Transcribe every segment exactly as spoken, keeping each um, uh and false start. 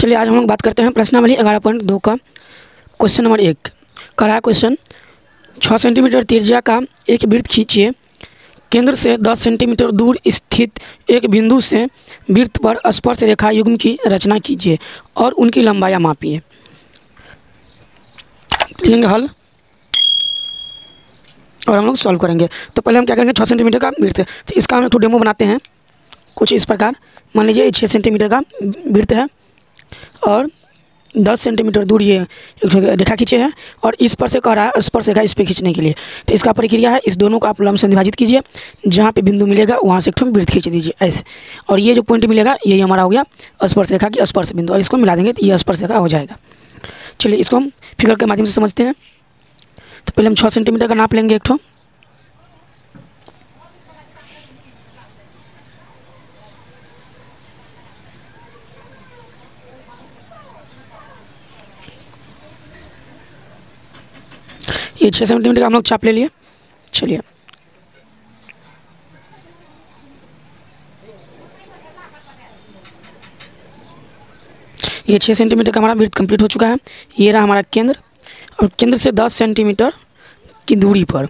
चलिए आज हम लोग बात करते हैं प्रश्नावली ग्यारह पॉइंट दो का क्वेश्चन नंबर एक। कर रहा है क्वेश्चन, छः सेंटीमीटर त्रिज्या का एक वृत्त खींचिए। केंद्र से दस सेंटीमीटर दूर स्थित एक बिंदु से वृत्त पर स्पर्श रेखा युग्म की रचना कीजिए और उनकी लंबाई मापिए। लिखेंगे हल और हम लोग सॉल्व करेंगे। तो पहले हम क्या करेंगे, छः सेंटीमीटर का वृत्त, तो इसका हम एक डेमो बनाते हैं कुछ इस प्रकार। मान लीजिए छः सेंटीमीटर का वृत्त है और दस सेंटीमीटर दूर ये एक रेखा खींचे है और इस पर से कह रहा है स्पर्श रेखा इस पर खींचने के लिए। तो इसका प्रक्रिया है, इस दोनों को आप लंब से विभाजित कीजिए, जहाँ पे बिंदु मिलेगा वहाँ से एक ठो वृत्त खींच दीजिए ऐसे, और ये जो पॉइंट मिलेगा यही हमारा हो गया स्पर्श रेखा की स्पर्श बिंदु, और इसको मिला देंगे तो ये स्पर्श रेखा हो जाएगा। चलिए इसको हम फिगर के माध्यम से समझते हैं। तो पहले हम छः सेंटीमीटर का नाप लेंगे एक ठो। ये छः सेंटीमीटर का हम लोग चाप ले लिए। चलिए ये छः सेंटीमीटर का हमारा वृत्त कंप्लीट हो चुका है। ये रहा हमारा केंद्र, और केंद्र से दस सेंटीमीटर की दूरी पर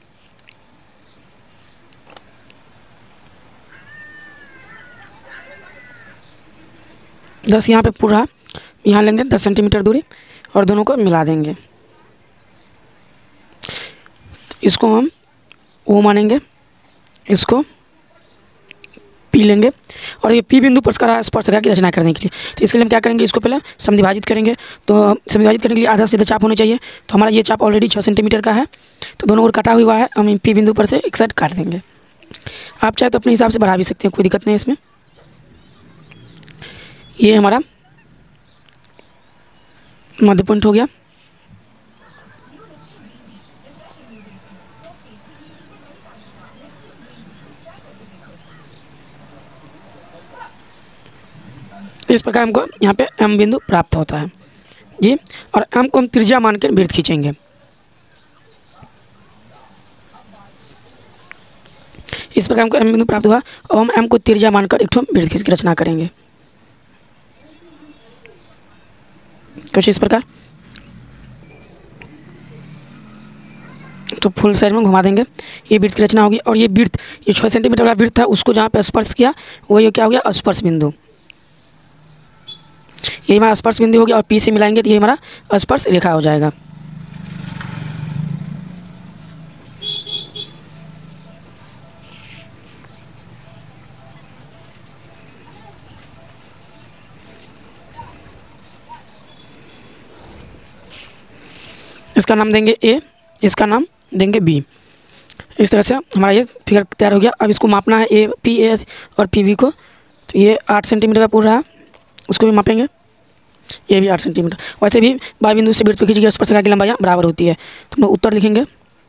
दस यहाँ पे पूरा यहाँ लेंगे दस सेंटीमीटर दूरी और दोनों को मिला देंगे। इसको हम ओ मानेंगे, इसको पी लेंगे, और ये पी बिंदु पर स्पर्श रेखा की रचना करने के लिए तो इसके लिए हम क्या करेंगे, इसको पहले समविभाजित करेंगे। तो समविभाजित करने के लिए आधा सीधा चाप होना चाहिए। तो हमारा ये चाप ऑलरेडी छः सेंटीमीटर का है, तो दोनों ओर कटा हुआ है, हम पी बिंदु पर से एक साइड काट देंगे। आप चाहे तो अपने हिसाब से बढ़ा भी सकते हैं, कोई दिक्कत नहीं इसमें। ये हमारा मध्य पॉइंट हो गया। इस प्रकार हमको यहाँ पे एम बिंदु प्राप्त होता है जी, और एम को हम त्रिज्या मानकर वृत्त खींचेंगे। इस प्रकार हमको एम बिंदु प्राप्त हुआ और हम एम को त्रिज्या मानकर एक ठो वृत्त खींच की रचना करेंगे कुछ इस प्रकार। तो फुल साइड में घुमा देंगे, ये वृत्त की रचना होगी। और ये वृत्त, ये छः सेंटीमीटर वाला वृत्त था, उसको जहाँ पे स्पर्श किया वही क्या हो गया, स्पर्श बिंदु। ये हमारा स्पर्श बिंदु हो गया, और पी से मिलाएंगे तो ये हमारा स्पर्श रेखा हो जाएगा। इसका नाम देंगे ए, इसका नाम देंगे बी। इस तरह से हमारा ये फिगर तैयार हो गया। अब इसको मापना है ए पी ए और पी बी को। तो ये आठ सेंटीमीटर का पूरा है, उसको भी मापेंगे। ये भी आठ सेंटीमीटर। वैसे भी बाई बिंदु से वृत्त पर खींची गई स्पर्श रेखा की लंबाई बराबर होती है। तो हम लोग उत्तर लिखेंगे।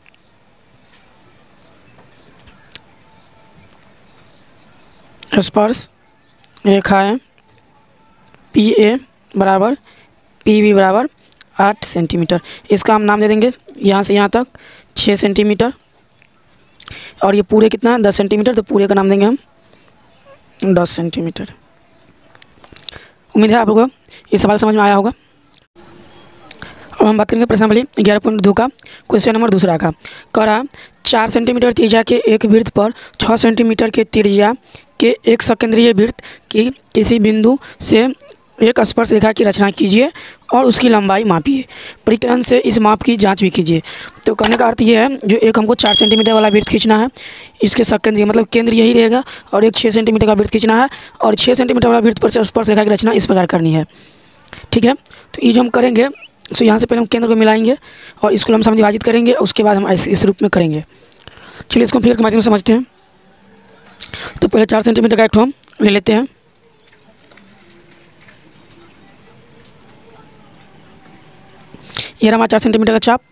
स्पर्श रेखाएं पी ए बराबर पी बी बराबर आठ सेंटीमीटर। इसका हम नाम दे देंगे यहाँ से यहाँ तक छः सेंटीमीटर, और ये पूरे कितना दस सेंटीमीटर, तो पूरे का नाम देंगे हम दस सेंटीमीटर। उम्मीद है आप लोगों को ये सवाल समझ में आया होगा। अब हम बात करेंगे प्रश्नावली ग्यारह पॉइंट दो का क्वेश्चन नंबर दूसरा का। कह रहा चार सेंटीमीटर त्रिज्या के एक वृत्त पर छः सेंटीमीटर के त्रिज्या के एक सकेंद्रीय वृत्त की किसी बिंदु से एक स्पर्श रेखा की रचना कीजिए और उसकी लंबाई मापिए। परिकलन से इस माप की जांच भी कीजिए। तो कहने का अर्थ ये है, जो एक हमको चार सेंटीमीटर वाला वृत्त खींचना है, इसके सकेंद्रीय मतलब केंद्र यही रहेगा, और एक छः सेंटीमीटर का वृत्त खींचना है, और छः सेंटीमीटर वाला वृत्त पर से स्पर्श रेखा की रचना इस प्रकार करनी है। ठीक है, तो ये जो हम करेंगे, तो यहाँ से पहले हम केंद्र को मिलाएंगे और इसको हम समविभाजित करेंगे, उसके बाद हम इस रूप में करेंगे। चलिए इसको फिगर के माध्यम से समझते हैं। तो पहले चार सेंटीमीटर का एक ठो हम ले लेते हैं। ये रहा हमारा चार सेंटीमीटर का चाप।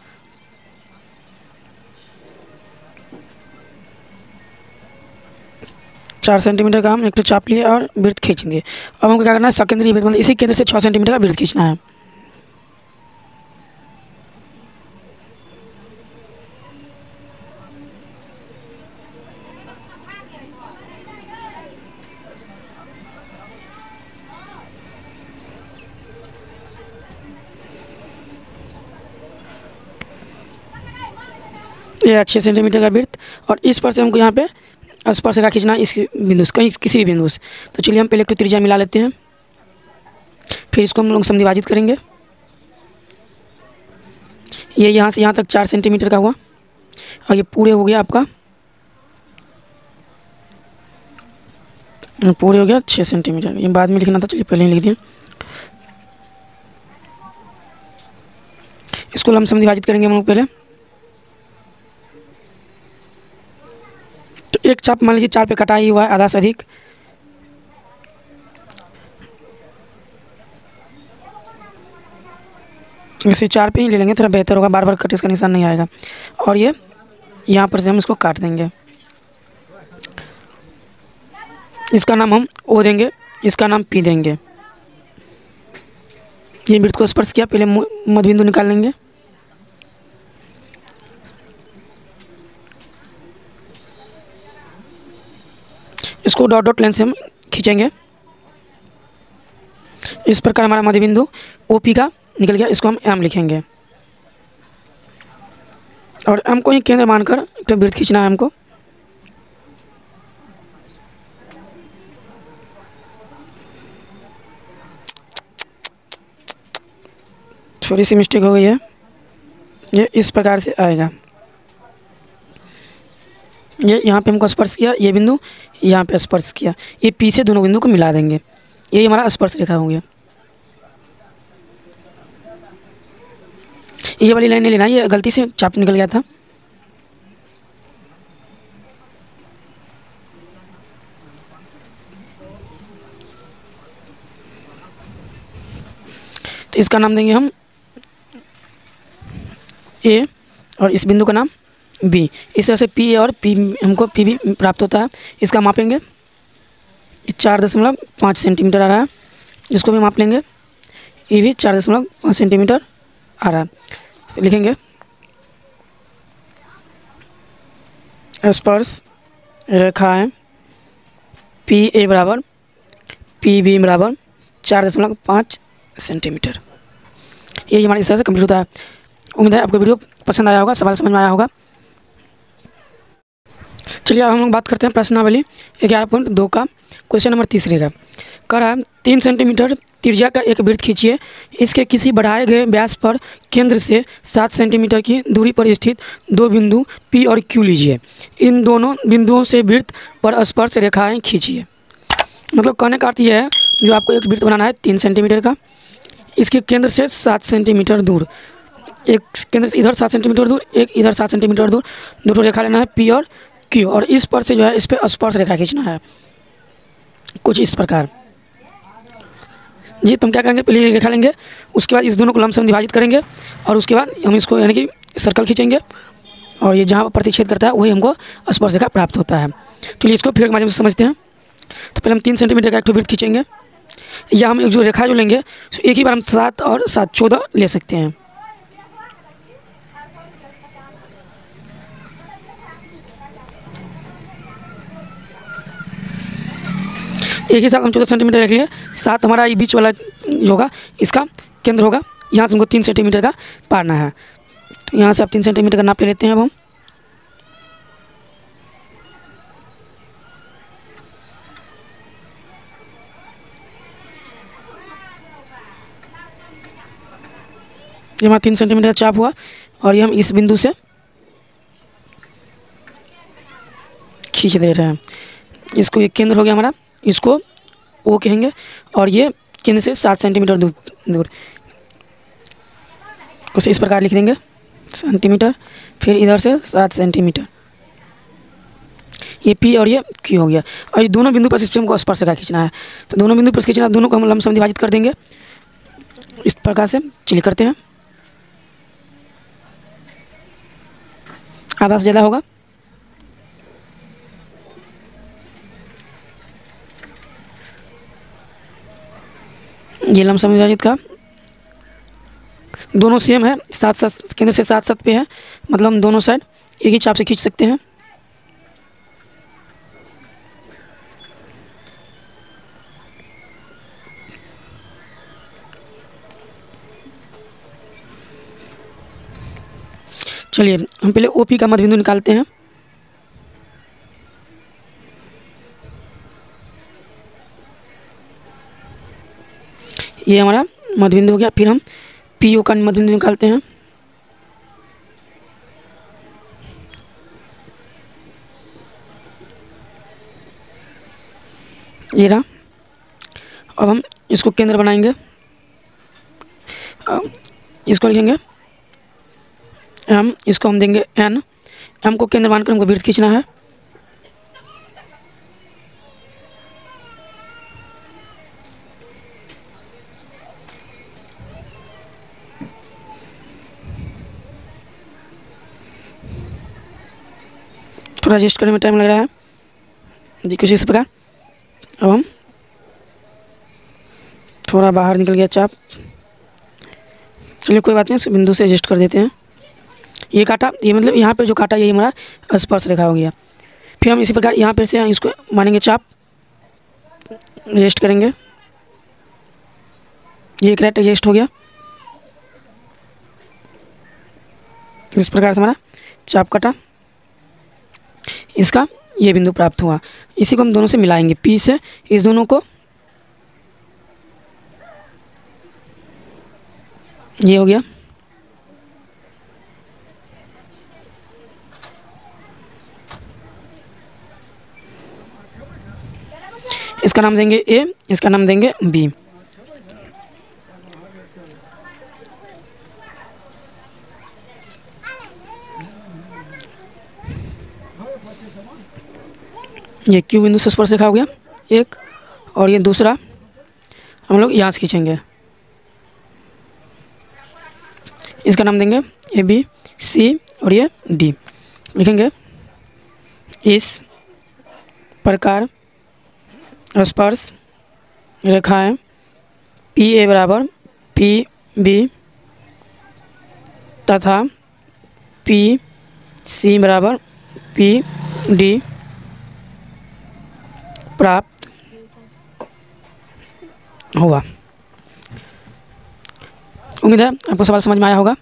चार सेंटीमीटर का हम एक तो चाप लिए और वृत्त खींच दिए। अब हमको क्या करना है, सकेंद्रीय वृत्त मतलब इसी केंद्र से छः सेंटीमीटर का वृत्त खींचना है। ये है छः सेंटीमीटर का वृत्त, और इस पर से हमको यहाँ पे स्पर्श रेखा खींचना है इस बिंदु से, कहीं किसी भी बिंदु से। तो चलिए हम पहले एक तो त्रिज्या मिला लेते हैं, फिर इसको हम लोग समविभाजित करेंगे। ये यहाँ से यहाँ तक चार सेंटीमीटर का हुआ, और ये पूरे हो गया आपका, पूरे हो गया छः सेंटीमीटर। ये बाद में लिखना था, चलिए पहले ही लिख दिया। इसको हम समविभाजित करेंगे हम लोग पहले। तो एक चाप मान लीजिए चार पे कटा ही हुआ है, आधा से अधिक। इसी चार पे ही ले लेंगे, थोड़ा बेहतर होगा, बार बार कट इसका निशान नहीं आएगा। और ये यहाँ पर से हम इसको काट देंगे। इसका नाम हम ओ देंगे, इसका नाम पी देंगे। ये वृत्त को स्पर्श किया, पहले मध्य बिंदु निकाल लेंगे। इसको डॉट डॉट लाइन से हम खींचेंगे। इस प्रकार हमारा मध्य बिंदु ओ पी का निकल गया। इसको हम एम लिखेंगे, और एम को ही केंद्र मानकर एक वृत्त खींचना है हमको। थोड़ी सी मिस्टेक हो गई है, ये इस प्रकार से आएगा। ये यहाँ पे हमको स्पर्श किया, ये बिंदु यहाँ पे स्पर्श किया, ये पी से दोनों बिंदु को मिला देंगे। यही हमारा स्पर्श रेखा हो गया। ये वाली लाइन नहीं लेना, ये गलती से चाप निकल गया था। तो इसका नाम देंगे हम ए, और इस बिंदु का नाम बी। इस तरह से पी ए और पी हमको पी भी प्राप्त होता है। इसका मापेंगे, चार दशमलव पाँच सेंटीमीटर आ रहा है। इसको भी माप लेंगे, ये भी चार दशमलव पाँच सेंटीमीटर आ रहा है। तो लिखेंगे स्पर्श रेखाएं पी ए बराबर पी बी बराबर चार दशमलव पाँच सेंटीमीटर। ये हमारे इस तरह से कंप्लीट होता है। उम्मीद है आपको वीडियो पसंद आया होगा, सवाल समझ में आया होगा। चलिए अब हम लोग बात करते हैं प्रश्नावली ग्यारह पॉइंट दो का। क्वेश्चन नंबर तीसरे का कह रहा है तीन सेंटीमीटर त्रिज्या का एक वृत्त खींचिए। इसके किसी बढ़ाए गए व्यास पर केंद्र से सात सेंटीमीटर की दूरी पर स्थित दो बिंदु पी और क्यू लीजिए। इन दोनों बिंदुओं से वृत्त पर स्पर्श रेखाएं खींचिए। मतलब कहने का अर्थ यह है, जो आपको एक वृत्त बनाना है तीन सेंटीमीटर का, इसके केंद्र से सात सेंटीमीटर दूर, एक केंद्र से इधर सात सेंटीमीटर दूर, एक इधर सात सेंटीमीटर दूर, दोनों रेखा लेना है पी और क्यू, और इस पर से जो है इस पर स्पर्श रेखा खींचना है कुछ इस प्रकार। जी तो हम क्या करेंगे, पहले रेखा लेंगे, उसके बाद इस दोनों को लंबसम विभाजित करेंगे, और उसके बाद हम इसको यानी कि सर्कल खींचेंगे, और ये जहाँ प्रतिच्छेद करता है वही हमको स्पर्श रेखा प्राप्त होता है। तो इसको फिर के माध्यम से समझते हैं। तो पहले हम तीन सेंटीमीटर का एक वृत्त खींचेंगे, या हम एक जो रेखा जो लेंगे एक ही बार हम सात और सात चौदह ले सकते हैं। एक ही साथ हम चौदह सेंटीमीटर रख लिए। सात हमारा ये बीच वाला जो होगा इसका केंद्र होगा, यहाँ से हमको तीन सेंटीमीटर का पारना है। तो यहाँ से आप तीन सेंटीमीटर का नाप ले लेते हैं। अब हम ये हमारा तीन सेंटीमीटर का चाप हुआ, और ये हम इस बिंदु से खींच दे रहे हैं। इसको एक केंद्र हो गया हमारा, इसको ओ कहेंगे, और ये केंद्र से सात सेंटीमीटर दूर दूर कुछ इस प्रकार लिख देंगे सेंटीमीटर, फिर इधर से सात सेंटीमीटर। ये पी और ये क्यू हो गया, और ये दोनों बिंदु पर इस हमको स्पर्श रेखा खींचना है। तो दोनों बिंदु पर खींचना, दोनों को हम लंबसम विभाजित कर देंगे इस प्रकार से। चलिए करते हैं, आधा से ज़्यादा होगा। ये लंबसम विभाजित का दोनों सेम है, सात सात केंद्र से सात सात पे है, मतलब हम दोनों साइड एक ही चाप से खींच सकते हैं। चलिए हम पहले ओ पी का मध्य बिंदु निकालते हैं। ये हमारा मध्य बिंदु हो गया। फिर हम पी ओ का मध्य बिंदु निकालते हैं। ये रहा। अब हम इसको केंद्र बनाएंगे। अब इसको लिखेंगे एम, इसको हम देंगे एन। एम को केंद्र मानकर हमको वृत्त खींचना है। थोड़ा एडजस्ट करने में टाइम लग रहा है जी, कुछ इस प्रकार। अब हम थोड़ा बाहर निकल गया चाप, चलिए कोई बात नहीं, इस बिंदु से एडजस्ट कर देते हैं। ये काटा, ये मतलब यहाँ पे जो काटा यही हमारा स्पर्श रेखा हो गया। फिर हम इसी प्रकार यहाँ पर से इसको मानेंगे चाप, एडजस्ट करेंगे। ये करेक्ट एडजस्ट हो गया। इस प्रकार से हमारा चाप कटा, इसका ये बिंदु प्राप्त हुआ। इसी को हम दोनों से मिलाएंगे, पी से इस दोनों को, ये हो गया। इसका नाम देंगे ए, इसका नाम देंगे बी। ये क्यू बिंदु से स्पर्श रेखा हो गया एक, और ये दूसरा हम लोग यहाँ से खींचेंगे। इसका नाम देंगे ए बी सी, और ये डी। लिखेंगे इस प्रकार स्पर्श रेखाएं पी ए बराबर पी बी तथा पी सी बराबर पी डी प्राप्त हुआ। उम्मीद है आपको सवाल समझ में आया होगा।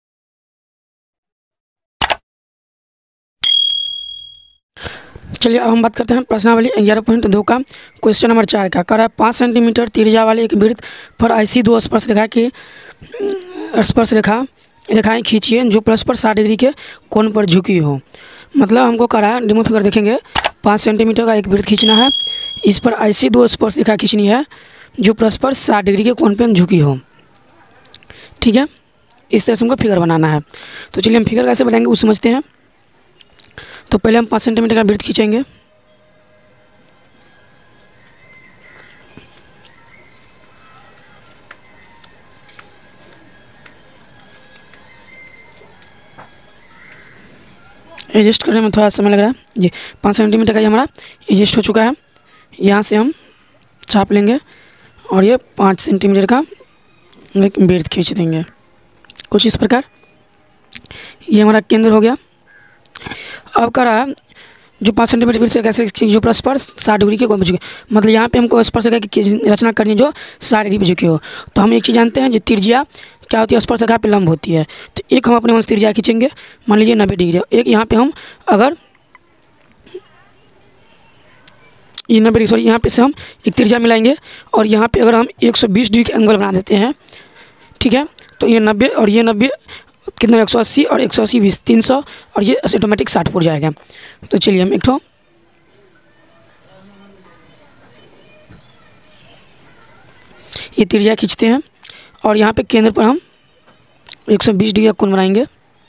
चलिए अब हम बात करते हैं प्रश्नावली ग्यारह पॉइंट दो का क्वेश्चन नंबर चार का। कर पाँच सेंटीमीटर त्रिज्या वाले एक वृत्त पर ऐसी दो स्पर्श रेखा की स्पर्श रेखा रेखाएं खींचिए जो परस्पर साठ डिग्री के कोण पर झुकी हो। मतलब हमको करा है, डेमो फिगर देखेंगे, पाँच सेंटीमीटर का एक वृत्त खींचना है, इस पर ऐसी दो स्पर्श रेखा खींचनी है जो परस्पर साठ डिग्री के कोण पर झुकी हो। ठीक है, इस तरह से हमको फिगर बनाना है। तो चलिए हम फिगर कैसे बनाएंगे वो समझते हैं। तो पहले हम पाँच सेंटीमीटर का वृत्त खींचेंगे। एडजस्ट करने में थोड़ा समय लग रहा है जी। पाँच सेंटीमीटर का ये हमारा एडजस्ट हो चुका है। यहाँ से हम छाप लेंगे और ये पाँच सेंटीमीटर का एक वृत्त खींच देंगे कुछ इस प्रकार। ये हमारा केंद्र हो गया। अब कर रहा है जो पाँच सेंटीमीटर वृत्त से कैसे जो परस्पर साठ डिग्री के कोण पर झुके, मतलब यहाँ पे हमको स्पर्श रेखा की रचना करनी है जो साठ डिग्री पे झुकी हो। तो हम एक चीज़ जानते हैं, जो त्रिज्या क्या होती है, स्पर्श रेखा पे लंब होती है। तो एक हम अपने मन से त्रिज्या खींचेंगे, मान लीजिए नब्बे डिग्री। एक यहाँ पे हम अगर ये नब्बे डिग्री सॉरी यहाँ पे से हम एक त्रिज्या मिलाएंगे, और यहाँ पे अगर हम एक सौ बीस डिग्री के एंगल बना देते हैं, ठीक है, तो ये नब्बे और ये नब्बे कितना, एक सौ अस्सी और एक सौ अस्सी बीस तीन सौ, और ये ऑटोमेटिक साठ पर जाएगा। तो चलिए हम एक ठो ये त्रिज्या खींचते हैं, और यहाँ पे केंद्र पर हम एक सौ बीस डिग्री का कोण बनाएंगे।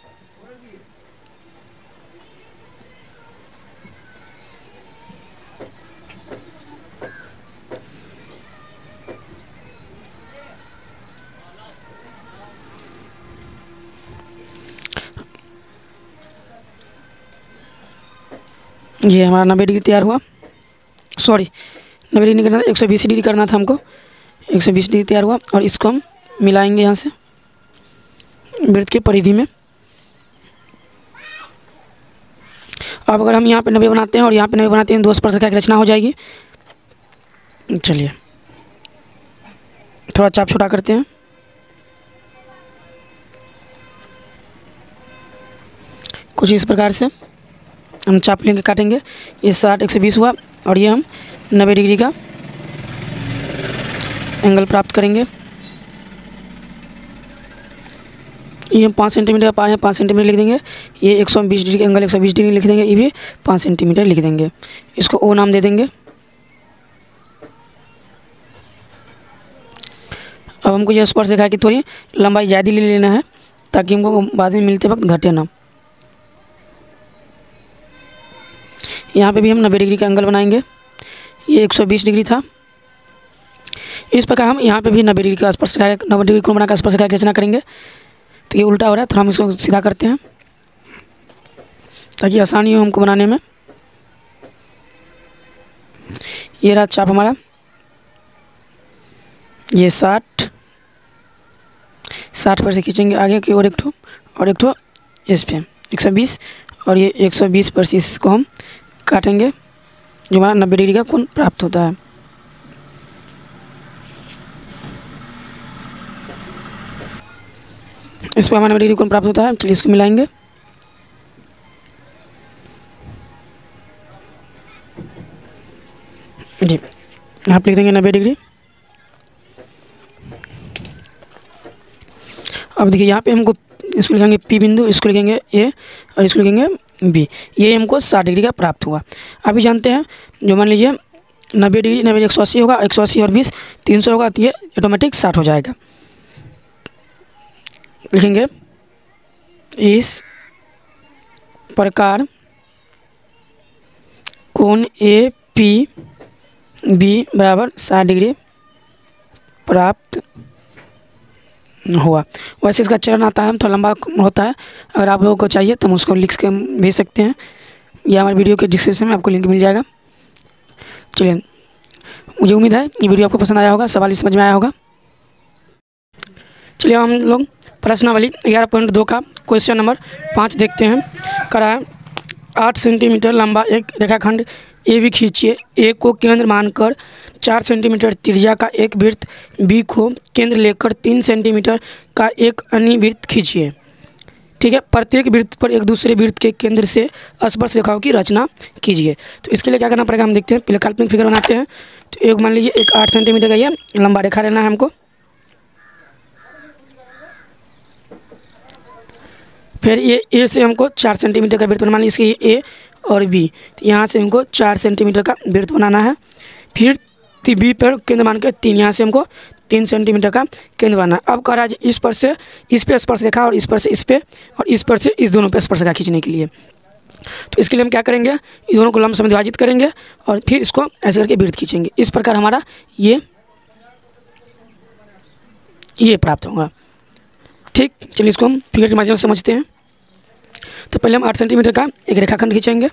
ये हमारा नब्बे डिग्री तैयार हुआ, सॉरी नब्बे डिग्री नहीं करना था, एक सौ बीस डिग्री करना था हमको। एक सौ बीस डिग्री तैयार हुआ, और इसको हम मिलाएंगे यहाँ से वृत्त की परिधि में। अब अगर हम यहाँ पे नब्बे बनाते हैं और यहाँ पे नब्बे बनाते हैं, दो स्पर्श रेखा की रचना हो जाएगी। चलिए थोड़ा चाप छोटा करते हैं। कुछ इस प्रकार से हम चाप लेंगे, काटेंगे। ये साठ एक सौ बीस हुआ और ये हम नब्बे डिग्री का एंगल प्राप्त करेंगे। ये हम पाँच सेंटीमीटर का पा रहे हैं, पाँच सेंटीमीटर लिख देंगे। ये एक सौ बीस डिग्री का एंगल एक सौ बीस डिग्री लिख देंगे, ये भी पाँच सेंटीमीटर लिख देंगे। इसको ओ नाम दे देंगे। अब हमको यह स्पर्श देखा है कि थोड़ी लंबाई ज़्यादा ले लेना है ताकि हमको बाद में मिलते वक्त घटे ना। यहाँ पे भी हम नब्बे डिग्री का एंगल बनाएंगे। ये एक सौ बीस डिग्री था। इस प्रकार हम यहाँ पे भी नब्बे डिग्री का स्पर्श रेखा, नब्बे डिग्री कोण बनाकर स्पर्श रेखा की रचना करेंगे। तो ये उल्टा हो रहा है, थोड़ा हम इसको सीधा करते हैं ताकि आसानी हो हमको बनाने में। ये रहा चाप हमारा। ये साठ साठ पर से खींचेंगे आगे की और एक ठो और एक ठो इस पे एक सौ बीस और ये एक सौ बीस पर से इसको हम काटेंगे, जो हमारा नब्बे डिग्री का कोण प्राप्त होता है। इस पर हमारा नब्बे डिग्री कोण प्राप्त होता है। चलिए इसको मिलाएंगे। जी, आप लिख देंगे नब्बे डिग्री। अब देखिए यहाँ पे हमको इसको लिखेंगे पी बिंदु, इसको लिखेंगे ए और इसको लिखेंगे बी। ये हमको साठ डिग्री का प्राप्त हुआ। अभी जानते हैं, जो मान लीजिए नब्बे डिग्री नब्बे एक सौ अस्सी होगा, एक सौ अस्सी और बीस तीन सौ होगा, तो ये ऑटोमेटिक साठ हो जाएगा। लिखेंगे इस प्रकार कोण ए पी बी बराबर साठ डिग्री प्राप्त हुआ। वैसे इसका चरण आता है, थोड़ा लंबा होता है। अगर आप लोगों को चाहिए तो हम उसको लिख के भेज सकते हैं, या हमारे वीडियो के डिस्क्रिप्शन में आपको लिंक मिल जाएगा। चलिए, मुझे उम्मीद है ये वीडियो आपको पसंद आया होगा, सवाल भी समझ में आया होगा। चलिए हम लोग प्रश्नावली ग्यारह पॉइंट दो का क्वेश्चन नंबर पाँच देखते हैं। करा है आठ सेंटीमीटर लंबा एक रेखाखंड ए बी खींचिए। ए को केंद्र मानकर चार सेंटीमीटर त्रिज्या का एक वृत्त बी को केंद्र लेकर तीन सेंटीमीटर का एक अन्य वृत्त खींचिए। ठीक है, प्रत्येक वृत्त पर एक दूसरे वृत्त के केंद्र से स्पर्श रेखाओं की रचना कीजिए। तो इसके लिए क्या करना पड़ेगा हम देखते हैं। पहले काल्पनिक फिगर बनाते हैं। तो एक मान लीजिए एक आठ सेंटीमीटर का ये लंबा रेखा लेना है हमको। फिर ये ए से हमको चार सेंटीमीटर का वृत्त मान लीजिए इसके ए और बी, तो यहाँ से हमको चार सेंटीमीटर का वृत्त बनाना है। फिर बी पर केंद्र मान के तीन, यहाँ से हमको तीन सेंटीमीटर का केंद्र बनाना है। अब कह रहा है इस पर से इस पे स्पर्श रेखा और इस पर से इस पे और इस पर से इस दोनों पे स्पर्श रेखा खींचने के लिए। तो इसके लिए हम क्या करेंगे, इस दोनों को लंब में विभाजित करेंगे और फिर इसको ऐसे करके वृत्त खींचेंगे। इस प्रकार हमारा ये ये प्राप्त होगा। ठीक, चलिए इसको हम फिगर के माध्यम से समझते हैं। तो पहले हम आठ सेंटीमीटर का एक रेखाखंड खींचेंगे।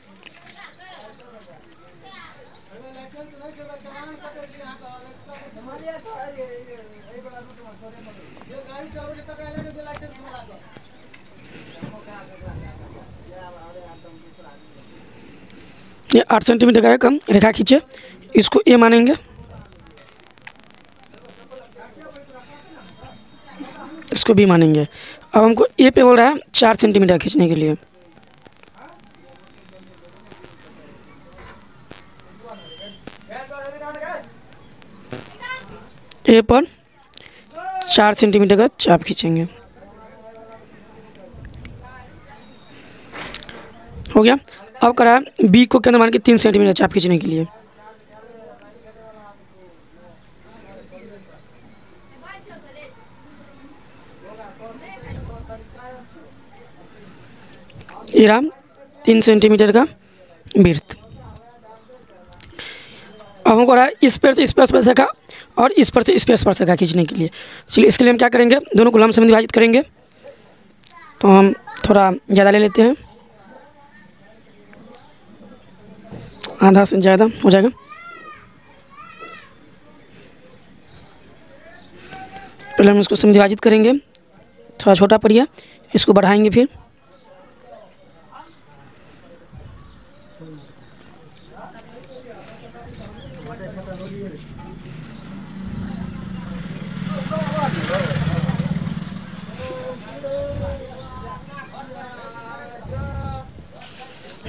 ये आठ सेंटीमीटर का एक हम रेखा खींचे, इसको ए मानेंगे। इसको बी मानेंगे। अब हमको ए पे बोल रहा है चार सेंटीमीटर खींचने के लिए। ए पर चार सेंटीमीटर का चाप खींचेंगे। हो गया। अब करा है बी को केंद्र मान के तीन सेंटीमीटर चाप खींचने के लिए। ये रहा तीन सेंटीमीटर का वृत्त। अब हमको रहा है इस पर से इस पर स्पर्श रेखा और इस पर से इस पर स्पर्श रेखा खींचने के लिए। चलिए इसके लिए हम क्या करेंगे, दोनों को लंब में विभाजित करेंगे। तो हम थोड़ा ज़्यादा ले लेते हैं, आधा से ज़्यादा हो जाएगा। पहले हम इसको सम विभाजित करेंगे, थोड़ा छोटा पड़िया, इसको बढ़ाएंगे। फिर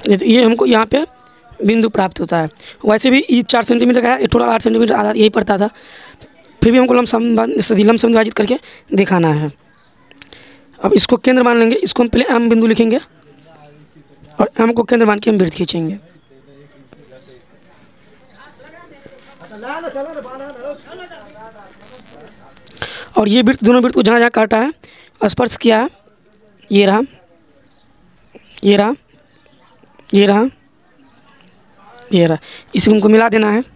ये तो ये हमको यहाँ पे बिंदु प्राप्त होता है। वैसे भी ये चार सेंटीमीटर का है, टोटल आठ सेंटीमीटर आधा यही पड़ता था, फिर भी हमको लमसम लमसम विभाजित करके दिखाना है। अब इसको केंद्र मान लेंगे, इसको हम पहले एम बिंदु लिखेंगे और एम को केंद्र मान के हम वृत्त खींचेंगे। और ये वृत्त दोनों वृत्त को जहाँ जहाँ काटा है, स्पर्श किया है, ये रहा, ये रहा, ये रहा, ये रहा, इसको हमको मिला देना है।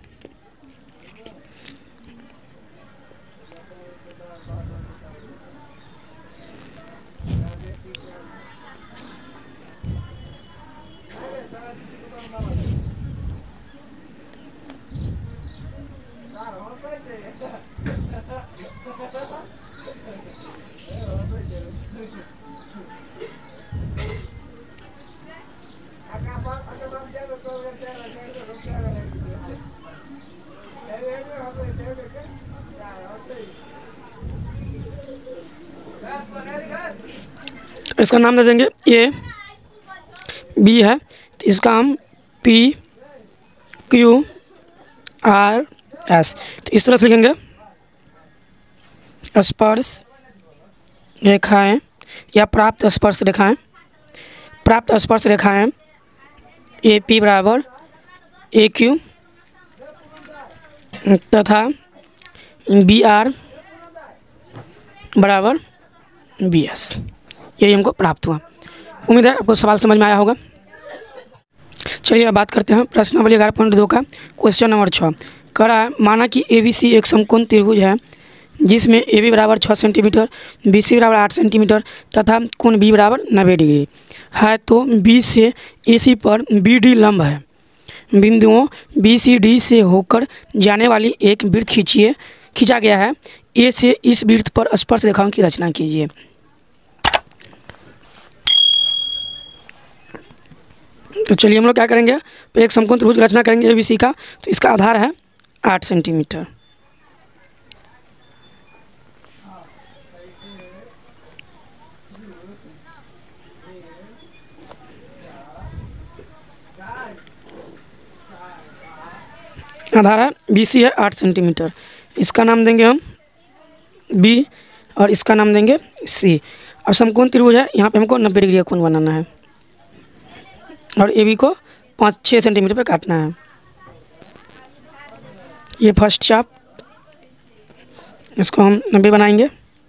इसका नाम दे देंगे ए, बी है तो इसका हम पी क्यू आर एस, तो इस तरह से लिखेंगे। स्पर्श रेखाएं या प्राप्त स्पर्श रेखाएं, प्राप्त स्पर्श रेखाएं ए पी बराबर ए क्यू तथा बी आर बराबर बी एस, यही हमको प्राप्त हुआ। उम्मीद है आपको सवाल समझ में आया होगा। चलिए अब बात करते हैं प्रश्नावली ग्यारह पॉइंट दो का क्वेश्चन नंबर छः। कह रहा है माना कि ए बी सी एक समकोण त्रिभुज है जिसमें ए बी बराबर छः सेंटीमीटर, बी सी बराबर आठ सेंटीमीटर तथा कोण बी बराबर नब्बे डिग्री है, तो बी से ए सी पर बी डी लंब है। बिंदुओं बी सी डी से होकर जाने वाली एक वृत्त खींचिए खींचा गया है। ए से इस वृत्त पर स्पर्श रेखाओं की रचना कीजिए। तो चलिए हम लोग क्या करेंगे, तो एक समकोण त्रिभुज रचना करेंगे ए बी सी का। तो इसका आधार है आठ सेंटीमीटर। आधार है बी सी है आठ सेंटीमीटर। इसका नाम देंगे हम बी और इसका नाम देंगे सी। और समकोण त्रिभुज है, यहाँ पे हमको नब्बे डिग्री का कोण बनाना है और ए बी को पाँच छः सेंटीमीटर पे काटना है। ये फर्स्ट चाप, इसको हम नब्बे बनाएंगे।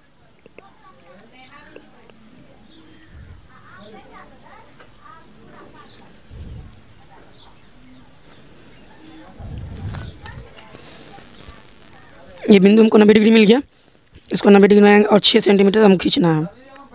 ये बिंदु हमको नब्बे डिग्री मिल गया, इसको नब्बे डिग्री बनाएंगे और छः सेंटीमीटर हमको खींचना है।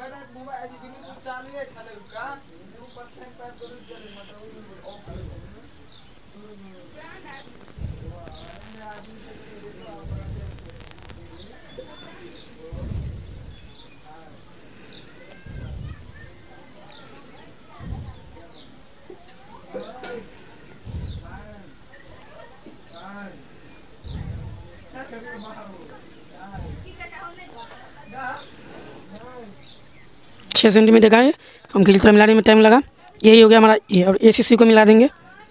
छः सेंटीमीटर का है, हम खींच थोड़ा मिलाने में टाइम लगा। यही हो गया हमारा ये, और ए सी सी को मिला देंगे।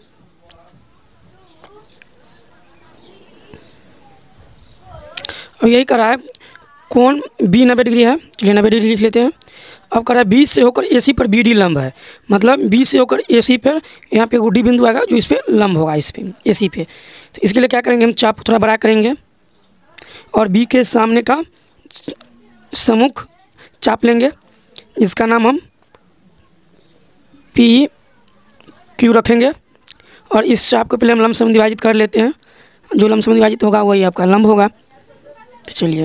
अब यही करा है कोण बी नब्बे डिग्री है, चलिए नब्बे डिग्री लिख लेते हैं। अब करा है बी से होकर ए सी पर बी डी लंब है, मतलब बी से होकर ए सी पर यहाँ पे डी बिंदु आएगा जो इस पर लंब होगा, इस पे ए सी पे। तो इसके लिए क्या करेंगे, हम चाप थोड़ा बड़ा करेंगे और बी के सामने का सम्मुख चाप लेंगे। इसका नाम हम पी क्यू रखेंगे और इस चाप को पहले हम लंबसम विभाजित कर लेते हैं। जो लंबसम विभाजित होगा वही आपका लंब होगा। तो चलिए,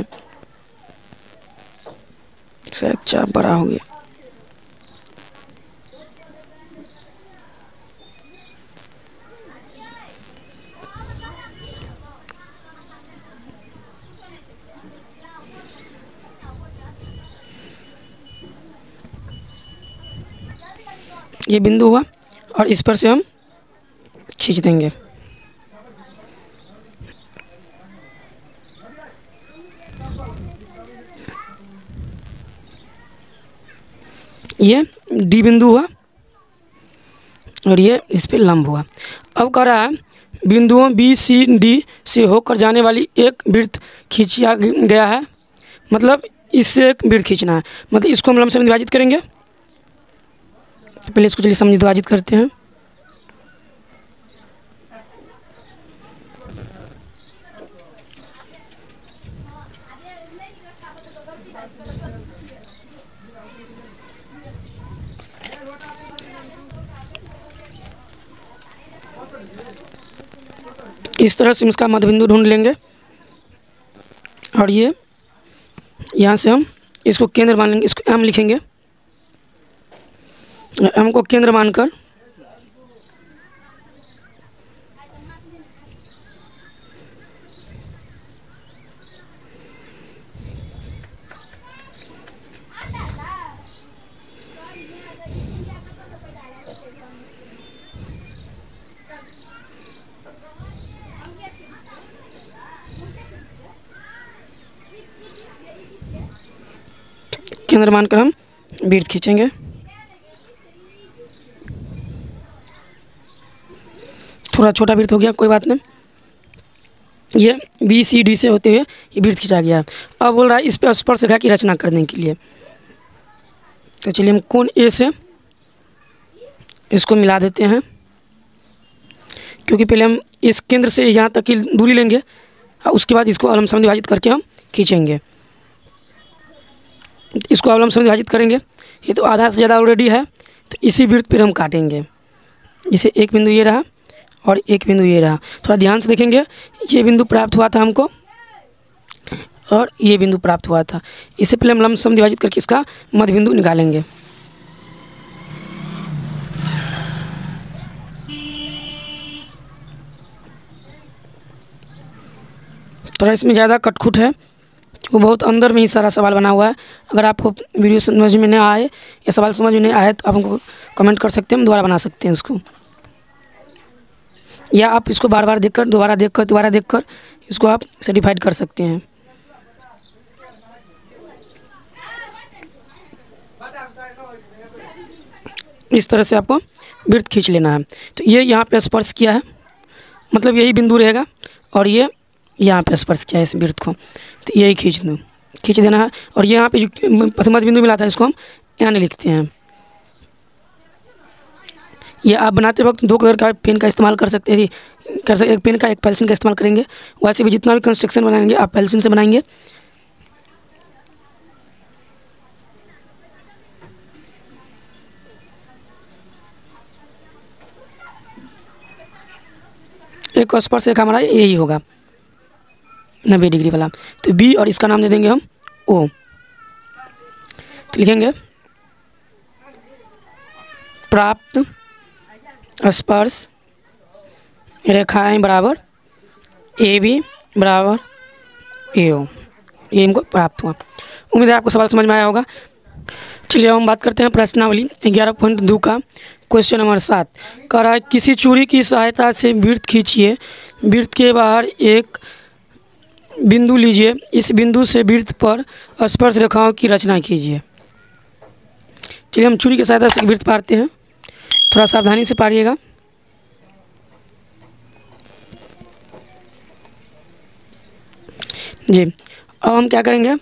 शायद चाप बड़ा हो गया। ये बिंदु हुआ और इस पर से हम खींच देंगे। ये डी बिंदु हुआ, और ये इस पे लंब हुआ। अब कह रहा है बिंदुओं बी सी डी से होकर जाने वाली एक वृत्त खींचा गया है, मतलब इससे एक वृत्त खींचना है, मतलब इसको हम लंब से विभाजित करेंगे। पहले इसको चलिए सम विभाजित करते हैं। इस तरह से हम इसका मध्य बिंदु ढूंढ लेंगे और ये यहाँ से हम इसको केंद्र मान लेंगे, इसको एम लिखेंगे। एम को केंद्र मानकर केंद्र मानकर हम वृत्त खींचेंगे। थोड़ा छोटा वृत्त हो गया, कोई बात नहीं। ये बी सी डी से होते हुए ये वृत्त खींचा गया है। अब बोल रहा है इस पर स्पर्श रेखा की रचना करने के लिए, तो चलिए हम कोण ए से इसको मिला देते हैं, क्योंकि पहले हम इस केंद्र से यहाँ तक की दूरी लेंगे और उसके बाद इसको अवलंब विभाजित करके हम खींचेंगे। इसको अवलंब विभाजित करेंगे, ये तो आधा से ज़्यादा ऑलरेडी है, तो इसी वृत्त पर हम काटेंगे। इसे एक बिंदु ये रहा और एक बिंदु ये रहा। थोड़ा ध्यान से देखेंगे, ये बिंदु प्राप्त हुआ था हमको और ये बिंदु प्राप्त हुआ था। इससे पहले हम लंब सम विभाजित करके इसका मध्य बिंदु निकालेंगे। थोड़ा इसमें ज़्यादा कटखुट है, वो बहुत अंदर में ही सारा सवाल बना हुआ है। अगर आपको वीडियो समझ में नहीं आए या सवाल समझ में नहीं आए तो आप हमको कमेंट कर सकते हैं, हम दोबारा बना सकते हैं इसको, या आप इसको बार बार देखकर दोबारा देखकर दोबारा देखकर इसको आप सर्टिफाइड कर सकते हैं। इस तरह से आपको वृत्त खींच लेना है। तो ये यहाँ पे स्पर्श किया है, मतलब यही बिंदु रहेगा, और ये यहाँ पे स्पर्श किया है इस वृत्त को, तो यही खींच दो खींच देना है। और यहाँ पे जो प्रथम बिंदु मिला था इसको हम एन लिखते हैं। ये आप बनाते वक्त दो कलर का पेन का इस्तेमाल कर सकते हैं, कर सकते एक पेन का एक पेंसिल का इस्तेमाल करेंगे। वैसे भी जितना भी कंस्ट्रक्शन बनाएंगे आप पेंसिल से बनाएंगे। एक स्पर्श रेखा हमारा यही होगा नब्बे डिग्री वाला, तो बी और इसका नाम दे देंगे हम ओ। तो लिखेंगे प्राप्त स्पर्श रेखाएं बराबर ए बी बराबर ए ओ, ये इनको प्राप्त हुआ। उम्मीद है आपको सवाल समझ में आया होगा। चलिए अब हम बात करते हैं प्रश्नावली ग्यारह पॉइंट दो का क्वेश्चन नंबर सात। कह रहा है किसी चूड़ी की सहायता से वृत्त खींचिए, वृत्त के बाहर एक बिंदु लीजिए, इस बिंदु से वृत्त पर स्पर्श रेखाओं की रचना कीजिए। चलिए हम चूड़ी की सहायता से वृत्त पारते हैं, थोड़ा सावधानी से पारिएगा। जी अब हम क्या करेंगे,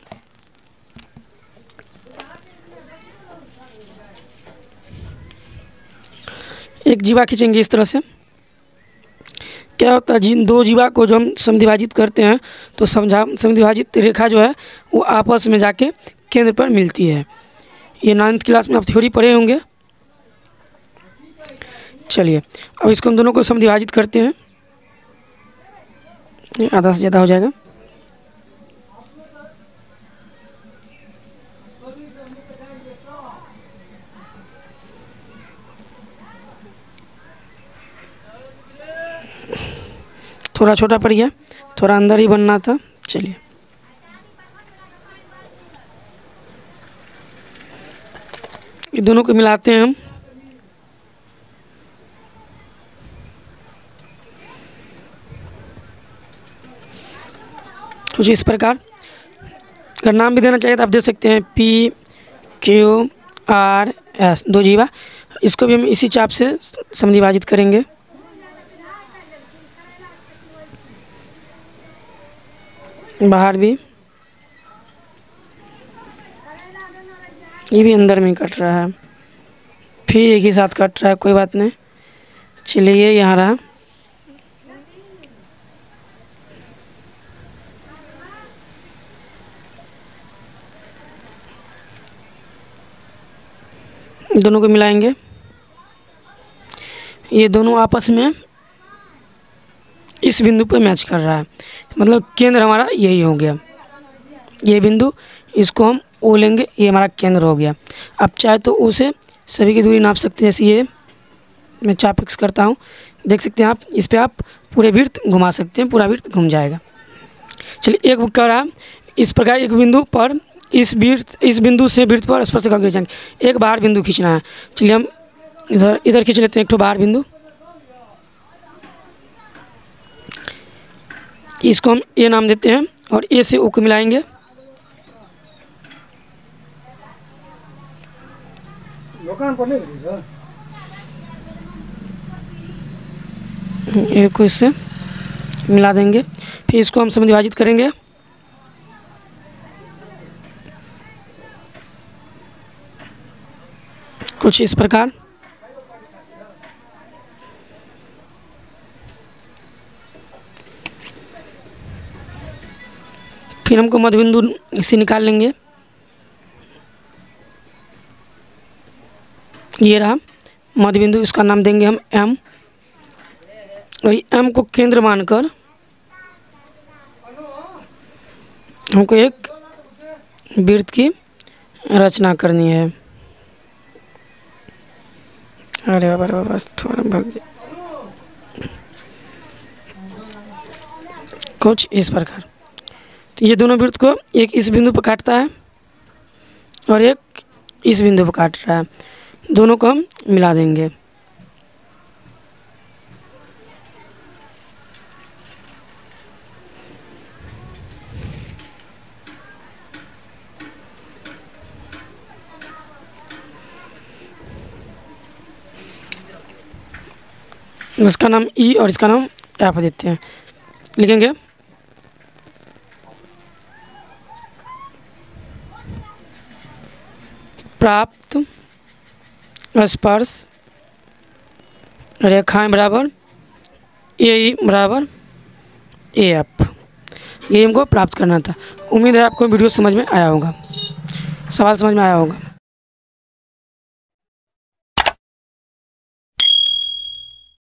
एक जीवा खींचेंगे इस तरह से। क्या होता है, जिन दो जीवा को जो हम समद्विभाजित करते हैं तो समझा समद्विभाजित रेखा जो है वो आपस में जाके केंद्र पर मिलती है। ये नाइन्थ क्लास में आप थ्योरी पढ़े होंगे। चलिए अब इसको हम दोनों को समद्विभाजित करते हैं, आधा से ज़्यादा हो जाएगा। थोड़ा छोटा पड़ गया, थोड़ा अंदर ही बनना था। चलिए ये दोनों को मिलाते हैं हम। कुछ इस प्रकार, अगर नाम भी देना चाहिए तो आप दे सकते हैं पी क्यू आर एस, दो जीवा। इसको भी हम इसी चाप से समद्विभाजित करेंगे। बाहर भी, ये भी अंदर में कट रहा है, फिर एक ही साथ कट रहा है, कोई बात नहीं। चलिए ये यहाँ रहा। दोनों को मिलाएंगे। ये दोनों आपस में इस बिंदु पर मैच कर रहा है, मतलब केंद्र हमारा यही हो गया। ये बिंदु, इसको हम ओ लेंगे, ये हमारा केंद्र हो गया। अब चाहे तो ओ से सभी की दूरी नाप सकते हैं। जैसे ये मैं चाप फिक्स करता हूँ, देख सकते हैं आप, इस पर आप पूरे वृत्त घुमा सकते हैं, पूरा वृत्त घूम जाएगा। चलिए एक क्या रहा, इस प्रकार एक बिंदु पर इस वृत्त इस बिंदु से वृत्त पर स्पर्शरेखा खींचेंगे। एक बाहर बिंदु खींचना है। चलिए हम इधर इधर खींच लेते हैं एक ठो बाहर बिंदु। इसको हम ए नाम देते हैं और ए से ओ को मिलाएंगे। ए को इससे मिला देंगे, फिर इसको हम समद्विभाजित करेंगे। कुछ इस प्रकार। फिर हमको मध्य बिंदु से निकाल लेंगे। ये रहा मध्य बिंदु, इसका नाम देंगे हम एम, और एम को केंद्र मानकर हमको एक वृत्त की रचना करनी है। अरे बाबा अरे बाबा थोड़ा भाग गया। कुछ इस प्रकार। तो ये दोनों वृत्त को एक इस बिंदु पर काटता है और एक इस बिंदु पर काट रहा है, दोनों को हम मिला देंगे। इसका नाम ई और इसका नाम एफ देते हैं। लिखेंगे प्राप्त स्पर्श रेखाएं बराबर ए ई बराबर ए एफ। ये हमको प्राप्त करना था। उम्मीद है आपको वीडियो समझ में आया होगा, सवाल समझ में आया होगा।